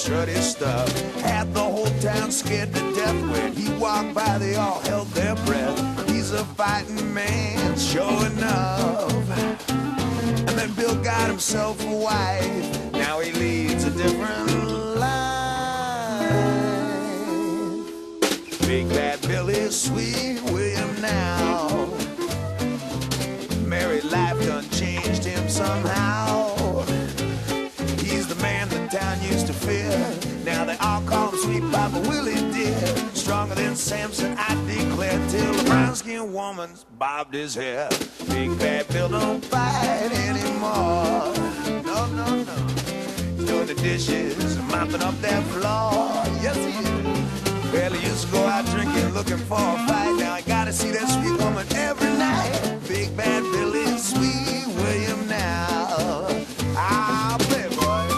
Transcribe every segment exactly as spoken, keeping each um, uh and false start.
strut his stuff. Had the whole town scared to death. When he walked by, they all held their breath. He's a fighting man, sure enough. And then Bill got himself a wife. Now he leads a different life. Big bad Bill is sweet William now. Married life done changed him somehow. He's the man the town used to fear. Now they all call him Sweet Papa Willie dear. Stronger than Samson, I declare, till the brown-skinned woman's bobbed his hair. Big bad Bill don't fight anymore. No, no, no. He's doing the dishes, mopping up that floor. Yes, he is. Well, he used to go out drinking, looking for a fight. Now I gotta see that sweet woman every night. Big bad Bill is sweet William now. I'll play, boys.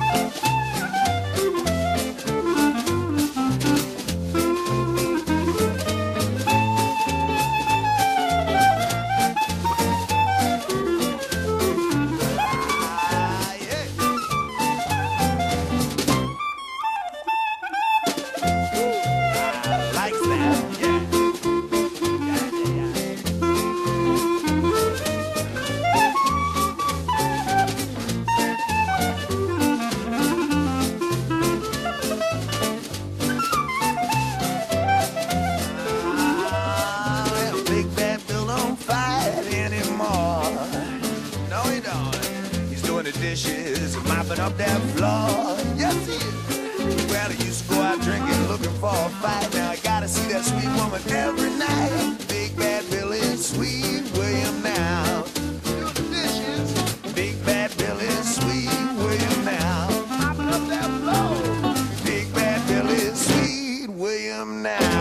Dishes, mopping up that floor. Yes, he is. Well, he used to go out drinking, looking for a fight. Now I gotta see that sweet woman every night. Big bad Bill is sweet William now. Do the dishes. Big bad Bill is sweet William now. Mopping up that floor. Big bad Bill is sweet William now.